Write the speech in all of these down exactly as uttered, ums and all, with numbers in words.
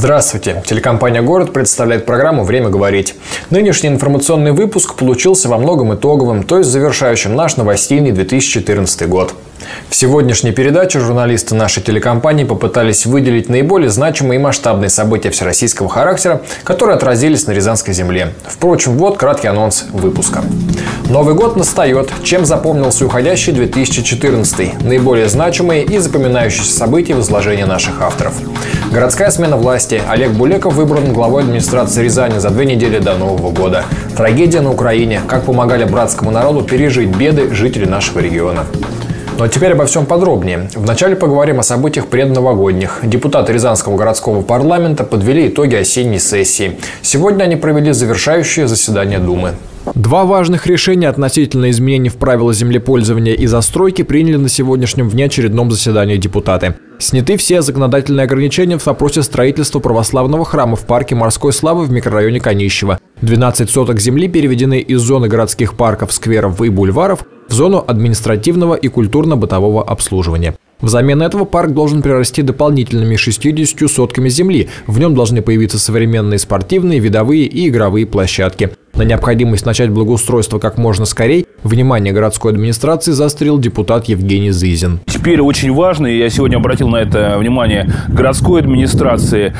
Здравствуйте! Телекомпания «Город» представляет программу «Время говорить». Нынешний информационный выпуск получился во многом итоговым, то есть завершающим наш новостейный две тысячи четырнадцатый год. В сегодняшней передаче журналисты нашей телекомпании попытались выделить наиболее значимые и масштабные события всероссийского характера, которые отразились на Рязанской земле. Впрочем, вот краткий анонс выпуска. Новый год настает. Чем запомнился уходящий две тысячи четырнадцатый? Наиболее значимые и запоминающиеся события в изложении наших авторов. Городская смена власти. Олег Булеков выбран главой администрации Рязани за две недели до Нового года. Трагедия на Украине. Как помогали братскому народу пережить беды жители нашего региона. Ну а теперь обо всем подробнее. Вначале поговорим о событиях предновогодних. Депутаты Рязанского городского парламента подвели итоги осенней сессии. Сегодня они провели завершающее заседание Думы. Два важных решения относительно изменений в правила землепользования и застройки приняли на сегодняшнем внеочередном заседании депутаты. Сняты все законодательные ограничения в вопросе строительства православного храма в парке Морской Славы в микрорайоне Конищево. двенадцать соток земли переведены из зоны городских парков, скверов и бульваров в зону административного и культурно-бытового обслуживания. Взамен этого парк должен прирасти дополнительными шестьюдесятью сотками земли. В нем должны появиться современные спортивные, видовые и игровые площадки. На необходимость начать благоустройство как можно скорее внимание городской администрации заострил депутат Евгений Зызин. Теперь очень важно, и я сегодня обратил на это внимание городской администрации,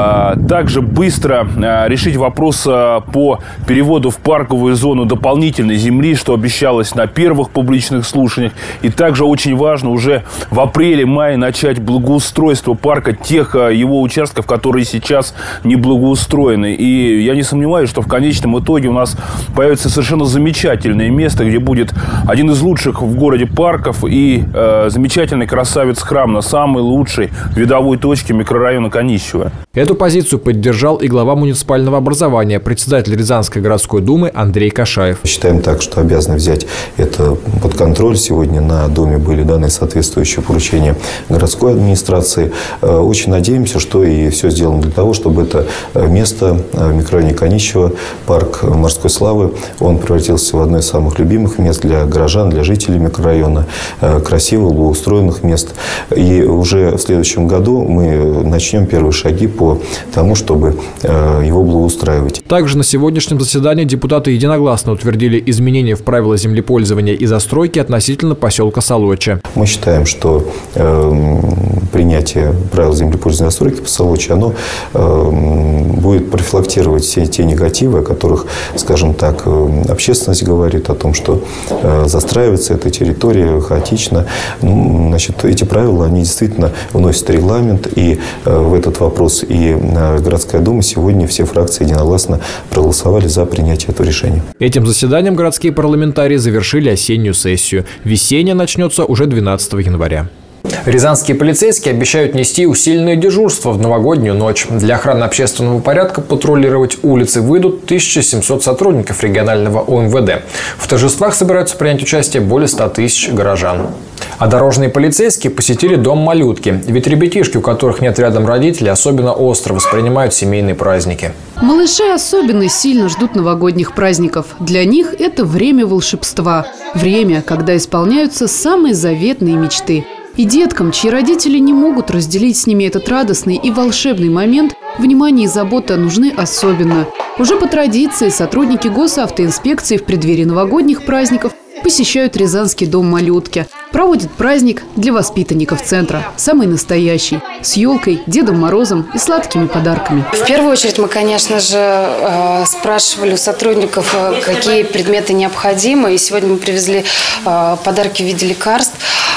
также быстро решить вопрос по переводу в парковую зону дополнительной земли, что обещалось на первых публичных слушаниях. И также очень важно уже в апреле-мае начать благоустройство парка, тех его участков, которые сейчас не благоустроены. И я не сомневаюсь, что в конечном итоге у нас появится совершенно замечательное место, где будет один из лучших в городе парков и э, замечательный красавец-храм на самой лучшей видовой точке микрорайона Конищево. Эту позицию поддержал и глава муниципального образования, председатель Рязанской городской думы Андрей Кашаев. Считаем так, что обязаны взять это под контроль. Сегодня на Доме были даны соответствующие поручения городской администрации. Очень надеемся, что и все сделано для того, чтобы это место в микрорайоне Конищево, парк Морской Славы, он превратился в одно из самых любимых мест для горожан, для жителей микрорайона, красивых, благоустроенных мест. И уже в следующем году мы начнем первые шаги по по тому, чтобы его благоустраивать. Также на сегодняшнем заседании депутаты единогласно утвердили изменения в правила землепользования и застройки относительно поселка Солоча. Мы считаем, что э, принятие правил землепользования и застройки по Солочи, оно э, будет профилактировать все те негативы, о которых, скажем так, общественность говорит, о том, что э, застраивается эта территория хаотично. Ну, значит, эти правила, они действительно вносят регламент, и э, в этот вопрос и городская дума сегодня все фракции единогласно проголосовали за принятие этого решения. Этим заседанием городские парламентарии завершили осеннюю сессию. Весенняя начнется уже двенадцатого января. Рязанские полицейские обещают нести усиленное дежурство в новогоднюю ночь. Для охраны общественного порядка патрулировать улицы выйдут тысяча семьсот сотрудников регионального О Эм Вэ Дэ. В торжествах собираются принять участие более ста тысяч горожан. А дорожные полицейские посетили дом малютки. Ведь ребятишки, у которых нет рядом родителей, особенно остро воспринимают семейные праздники. Малыши особенно сильно ждут новогодних праздников. Для них это время волшебства. Время, когда исполняются самые заветные мечты. И деткам, чьи родители не могут разделить с ними этот радостный и волшебный момент, внимание и забота нужны особенно. Уже по традиции сотрудники госавтоинспекции в преддверии новогодних праздников посещают Рязанский дом малютки. Проводят праздник для воспитанников центра. Самый настоящий. С елкой, Дедом Морозом и сладкими подарками. В первую очередь мы, конечно же, спрашивали у сотрудников, какие предметы необходимы. И сегодня мы привезли подарки в виде лекарств.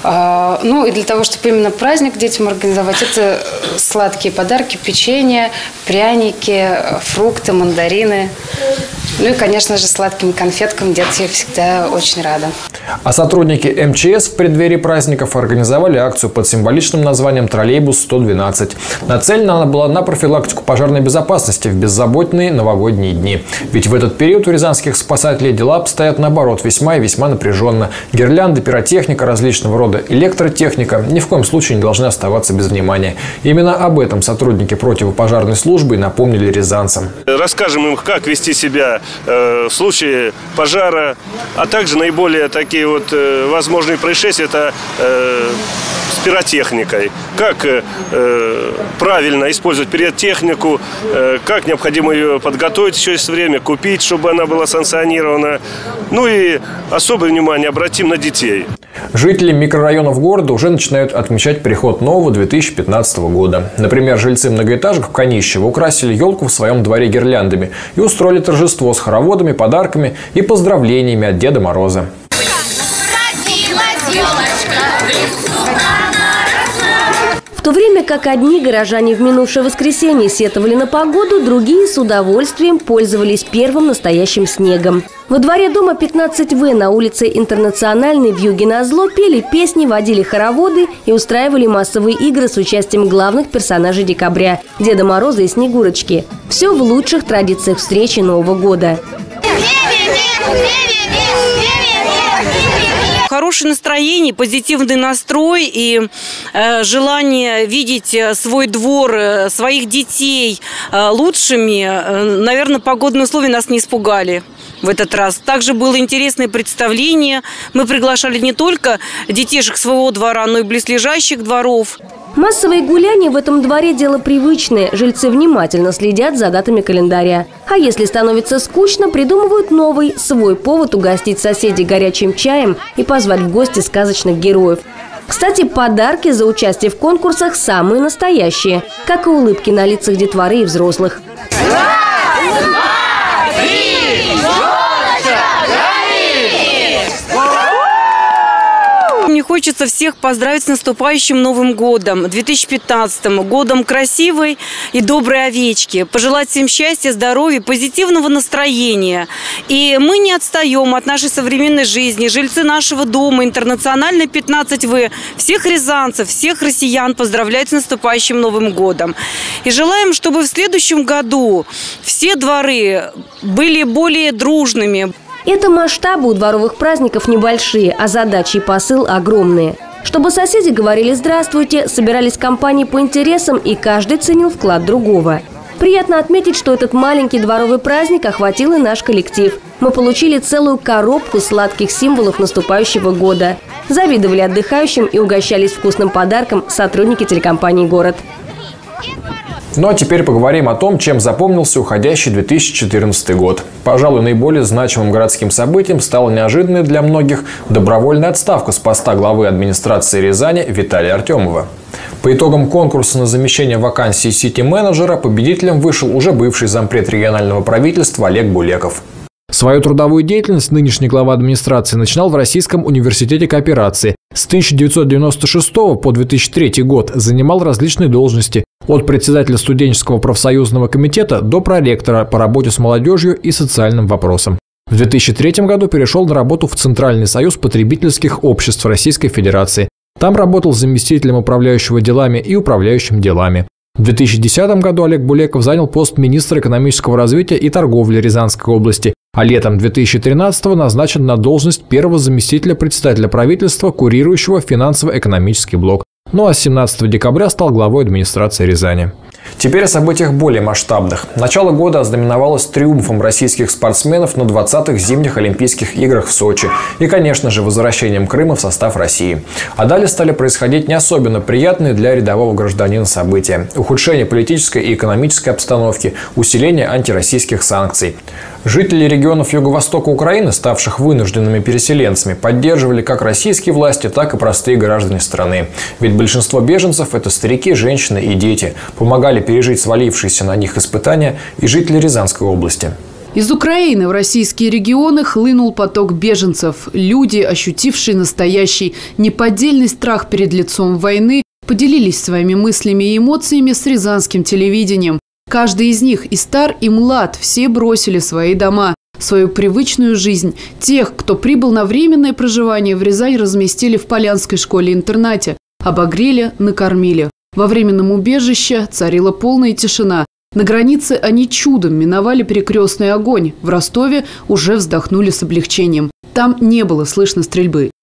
Ну и для того, чтобы именно праздник детям организовать, это сладкие подарки, печенье, пряники, фрукты, мандарины. Ну и, конечно же, сладким конфеткам дети всегда очень рады. А сотрудники Эм Че Эс в преддверии праздников организовали акцию под символичным названием «Троллейбус сто двенадцать». Нацелена она была на профилактику пожарной безопасности в беззаботные новогодние дни. Ведь в этот период у рязанских спасателей дела обстоят наоборот весьма и весьма напряженно. Гирлянды, пиротехника, различного рода электротехника ни в коем случае не должны оставаться без внимания. Именно об этом сотрудники противопожарной службы напомнили рязанцам. Расскажем им, как вести себя э, в случае пожара, а также наиболее такие вот э, возможные происшествия – это э, с пиротехникой, как э, правильно использовать пиротехнику, э, как необходимо ее подготовить, еще есть время, купить, чтобы она была санкционирована. Ну и особое внимание обратим на детей. Жители микрорайонов города уже начинают отмечать приход нового две тысячи пятнадцатого года. Например, жильцы многоэтажек в Канищево украсили елку в своем дворе гирляндами и устроили торжество с хороводами, подарками и поздравлениями от Деда Мороза. В то время как одни горожане в минувшее воскресенье сетовали на погоду, другие с удовольствием пользовались первым настоящим снегом. Во дворе дома пятнадцать вэ на улице Интернациональной в Юге-Назло пели песни, водили хороводы и устраивали массовые игры с участием главных персонажей декабря – Деда Мороза и Снегурочки. Все в лучших традициях встречи Нового года. Хорошее настроение, позитивный настрой и э, желание видеть свой двор, э, своих детей э, лучшими. Э, наверное, погодные условия нас не испугали в этот раз. Также было интересное представление. Мы приглашали не только детишек своего двора, но и близлежащих дворов. Массовые гуляния в этом дворе – дело привычное. Жильцы внимательно следят за датами календаря. А если становится скучно, придумывают новый, свой повод угостить соседей горячим чаем и позвать в гости сказочных героев. Кстати, подарки за участие в конкурсах самые настоящие, как и улыбки на лицах детворы и взрослых. Мне хочется всех поздравить с наступающим Новым годом, две тысячи пятнадцатым, годом красивой и доброй овечки. Пожелать всем счастья, здоровья, позитивного настроения. И мы не отстаем от нашей современной жизни. Жильцы нашего дома, Интернациональной пятнадцать вэ, всех рязанцев, всех россиян поздравляют с наступающим Новым годом. И желаем, чтобы в следующем году все дворы были более дружными. Это масштабы у дворовых праздников небольшие, а задачи и посыл огромные. Чтобы соседи говорили «здравствуйте», собирались компании по интересам, и каждый ценил вклад другого. Приятно отметить, что этот маленький дворовый праздник охватил и наш коллектив. Мы получили целую коробку сладких символов наступающего года. Завидовали отдыхающим и угощались вкусным подарком сотрудники телекомпании «Город». Ну а теперь поговорим о том, чем запомнился уходящий две тысячи четырнадцатый год. Пожалуй, наиболее значимым городским событием стала неожиданная для многих добровольная отставка с поста главы администрации Рязани Виталия Артемова. По итогам конкурса на замещение вакансии сити-менеджера победителем вышел уже бывший зампред регионального правительства Олег Булеков. Свою трудовую деятельность нынешний глава администрации начинал в Российском университете кооперации. С тысяча девятьсот девяносто шестого по две тысячи третий год занимал различные должности – от председателя студенческого профсоюзного комитета до проректора по работе с молодежью и социальным вопросам. В две тысячи третьем году перешел на работу в Центральный союз потребительских обществ Российской Федерации. Там работал заместителем управляющего делами и управляющим делами. В две тысячи десятом году Олег Булеков занял пост министра экономического развития и торговли Рязанской области, а летом две тысячи тринадцатого назначен на должность первого заместителя председателя правительства, курирующего финансово-экономический блок. Ну а с семнадцатого декабря стал главой администрации Рязани. Теперь о событиях более масштабных. Начало года ознаменовалось триумфом российских спортсменов на двадцатых зимних Олимпийских играх в Сочи и, конечно же, возвращением Крыма в состав России. А далее стали происходить не особенно приятные для рядового гражданина события. Ухудшение политической и экономической обстановки, усиление антироссийских санкций. Жители регионов Юго-Востока Украины, ставших вынужденными переселенцами, поддерживали как российские власти, так и простые граждане страны. Ведь большинство беженцев – это старики, женщины и дети. Помогали пережить свалившиеся на них испытания и жители Рязанской области. Из Украины в российские регионы хлынул поток беженцев. Люди, ощутившие настоящий неподдельный страх перед лицом войны, поделились своими мыслями и эмоциями с рязанским телевидением. Каждый из них, и стар, и млад, все бросили свои дома, свою привычную жизнь. Тех, кто прибыл на временное проживание в Рязань, разместили в Полянской школе-интернате, обогрели, накормили. Во временном убежище царила полная тишина. На границе они чудом миновали перекрестный огонь. В Ростове уже вздохнули с облегчением. Там не было слышно стрельбы.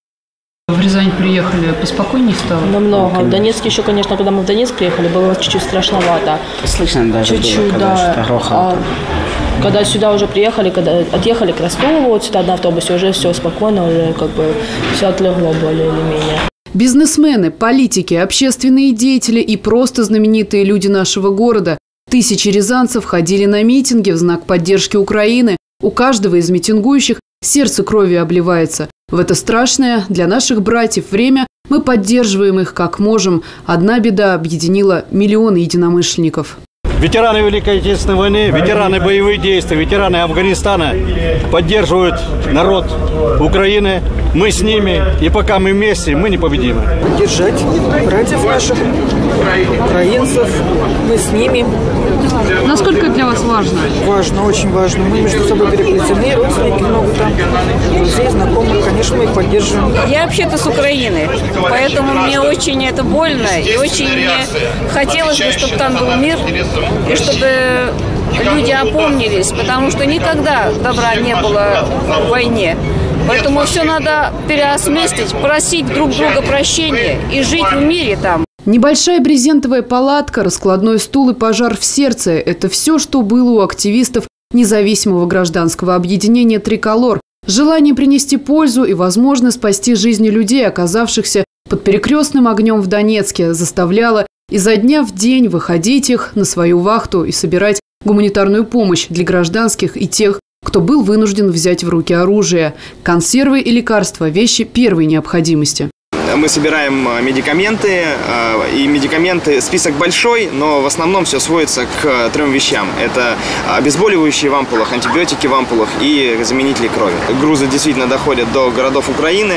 В Рязань приехали, поспокойнее стало? Намного. В Донецке еще, конечно, когда мы в Донецк приехали, было чуть-чуть страшновато. Слышно даже чуть-чуть, было, да. А, когда сюда уже приехали, когда отъехали к Ростову, вот сюда на автобусе, уже все спокойно, уже как бы все отлегло более или менее. Бизнесмены, политики, общественные деятели и просто знаменитые люди нашего города. Тысячи рязанцев ходили на митинги в знак поддержки Украины. У каждого из митингующих сердце кровью обливается. В это страшное для наших братьев время мы поддерживаем их как можем. Одна беда объединила миллионы единомышленников. Ветераны Великой Отечественной войны, ветераны боевых действий, ветераны Афганистана поддерживают народ Украины. Мы с ними, и пока мы вместе, мы непобедимы. Поддержать братьев наших, украинцев, мы с ними. Насколько это для вас важно? Важно, очень важно. Мы между собой переплетены, родственники много там, друзей, знакомых, конечно, мы их поддерживаем. Я вообще-то с Украины, поэтому мне очень это больно, и очень мне хотелось бы, чтобы там был мир, и чтобы люди опомнились, потому что никогда добра не было в войне. Поэтому все надо переосмыслить, просить друг друга прощения и жить в мире там. Небольшая брезентовая палатка, раскладной стул и пожар в сердце – это все, что было у активистов независимого гражданского объединения «Триколор». Желание принести пользу и возможность спасти жизни людей, оказавшихся под перекрестным огнем в Донецке, заставляло изо дня в день выходить их на свою вахту и собирать гуманитарную помощь для гражданских и тех, кто был вынужден взять в руки оружие. Консервы и лекарства – вещи первой необходимости. Мы собираем медикаменты, и медикаменты, список большой, но в основном все сводится к трем вещам. Это обезболивающие в ампулах, антибиотики в ампулах и заменители крови. Грузы действительно доходят до городов Украины,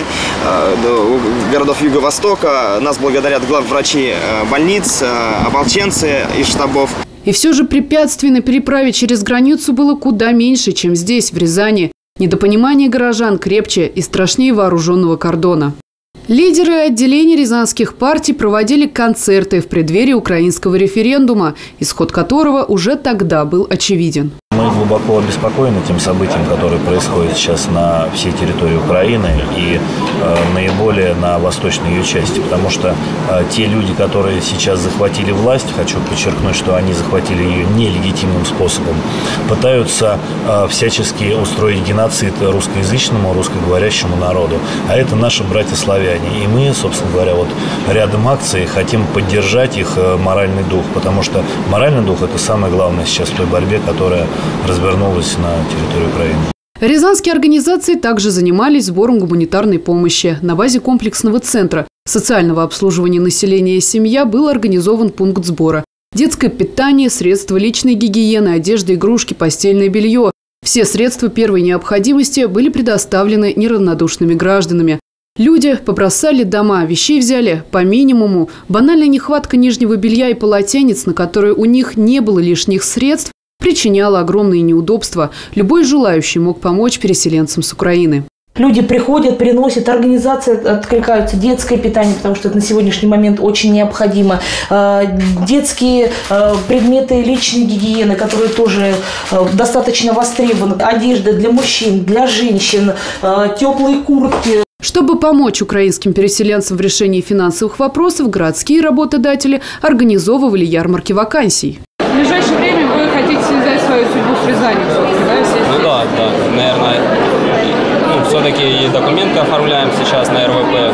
до городов Юго-Востока. Нас благодарят главврачи больниц, ополченцы из штабов. И все же препятствий на переправе через границу было куда меньше, чем здесь, в Рязани. Недопонимание горожан крепче и страшнее вооруженного кордона. Лидеры отделений рязанских партий проводили концерты в преддверии украинского референдума, исход которого уже тогда был очевиден. Мы глубоко обеспокоены тем событием, которое происходит сейчас на всей территории Украины и э, наиболее на восточной ее части, потому что э, те люди, которые сейчас захватили власть, хочу подчеркнуть, что они захватили ее нелегитимным способом, пытаются э, всячески устроить геноцид русскоязычному, русскоговорящему народу, а это наши братья-славяне. И мы, собственно говоря, вот рядом акций хотим поддержать их э, моральный дух, потому что моральный дух – это самое главное сейчас в той борьбе, которая развернулась на территории Украины. Рязанские организации также занимались сбором гуманитарной помощи. На базе комплексного центра социального обслуживания населения «Семья» был организован пункт сбора. Детское питание, средства личной гигиены, одежда, игрушки, постельное белье. Все средства первой необходимости были предоставлены неравнодушными гражданами. Люди побросали дома, вещей взяли по минимуму. Банальная нехватка нижнего белья и полотенец, на которые у них не было лишних средств, причиняла огромные неудобства. Любой желающий мог помочь переселенцам с Украины. Люди приходят, приносят, организации откликаются, детское питание, потому что это на сегодняшний момент очень необходимо. Детские предметы личной гигиены, которые тоже достаточно востребованы. Одежда для мужчин, для женщин, теплые куртки. Чтобы помочь украинским переселенцам в решении финансовых вопросов, городские работодатели организовывали ярмарки вакансий. В ближайшее время вы хотите связать свою судьбу с Рязанью? Да, ну да, да, наверное. Ну, все-таки и документы оформляем сейчас на эр вэ пэ.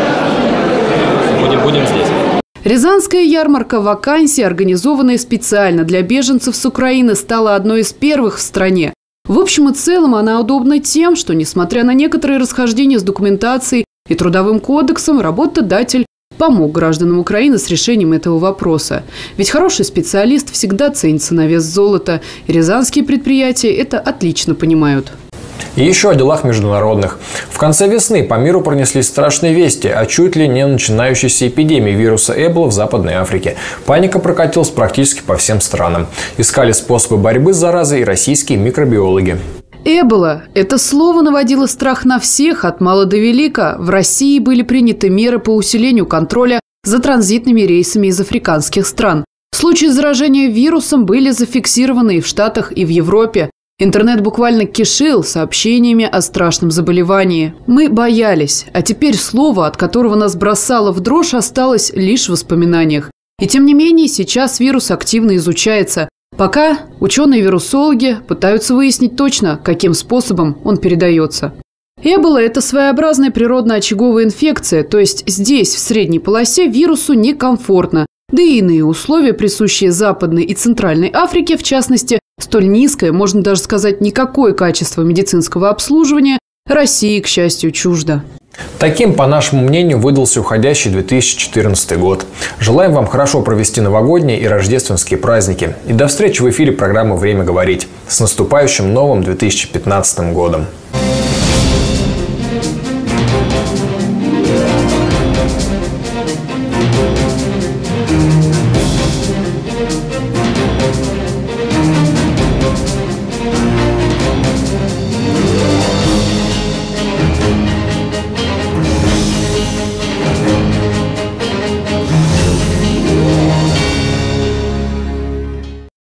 Будем, будем здесь. Рязанская ярмарка вакансий, организованная специально для беженцев с Украины, стала одной из первых в стране. В общем и целом она удобна тем, что, несмотря на некоторые расхождения с документацией и трудовым кодексом, работодатель помог гражданам Украины с решением этого вопроса. Ведь хороший специалист всегда ценится на вес золота. И рязанские предприятия это отлично понимают. И еще о делах международных. В конце весны по миру пронеслись страшные вести о чуть ли не начинающейся эпидемии вируса Эбола в Западной Африке. Паника прокатилась практически по всем странам. Искали способы борьбы с заразой и российские микробиологи. Эбола – это слово наводило страх на всех, от мала до велика. В России были приняты меры по усилению контроля за транзитными рейсами из африканских стран. Случаи заражения вирусом были зафиксированы и в Штатах, и в Европе. Интернет буквально кишел сообщениями о страшном заболевании. Мы боялись, а теперь слово, от которого нас бросало в дрожь, осталось лишь в воспоминаниях. И тем не менее, сейчас вирус активно изучается. Пока ученые-вирусологи пытаются выяснить точно, каким способом он передается. Эбола – это своеобразная природно-очаговая инфекция, то есть здесь, в средней полосе, вирусу некомфортно. Да и иные условия, присущие Западной и Центральной Африке, в частности, столь низкое, можно даже сказать, никакое качество медицинского обслуживания, России, к счастью, чуждо. Таким, по нашему мнению, выдался уходящий две тысячи четырнадцатый год. Желаем вам хорошо провести новогодние и рождественские праздники. И до встречи в эфире программы «Время говорить». С наступающим новым две тысячи пятнадцатым годом!